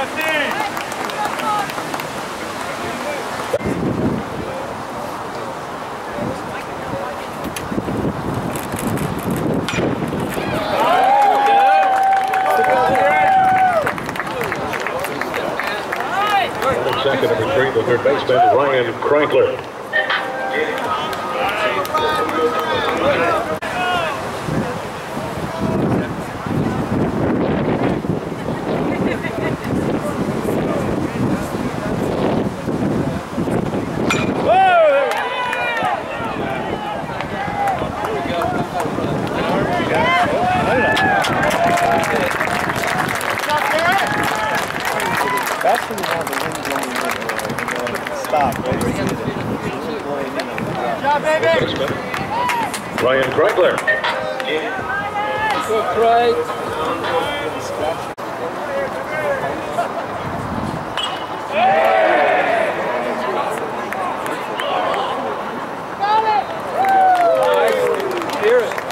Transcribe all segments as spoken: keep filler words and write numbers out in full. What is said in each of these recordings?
Second and retrieve the third baseman, Ryan Crankler. That's when you have the wind blowing in there, and then stop right where you need it. The wind blowing in there. Good job, baby! Ryan Crankler. Good, Craig. Hear it.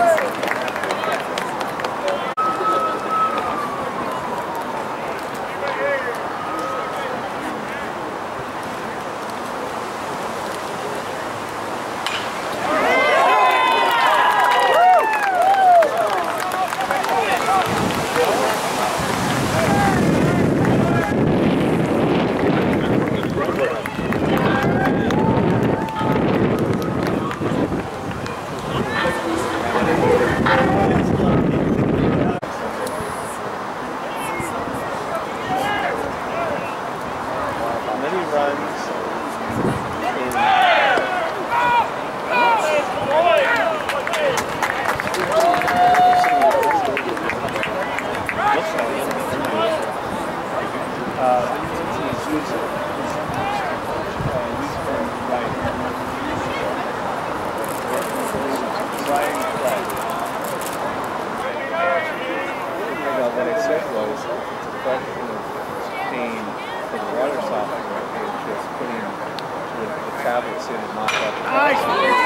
What I said was, it's a question of pain for the water softener and just putting the, the tablets in and not up. Nice!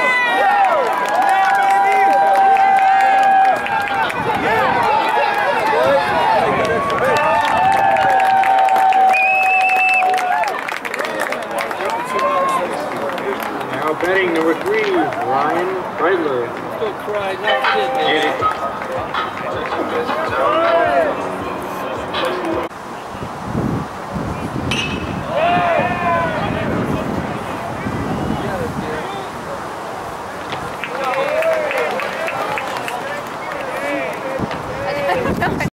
Now batting number three, Ryan Kreidler. Go cry, not it.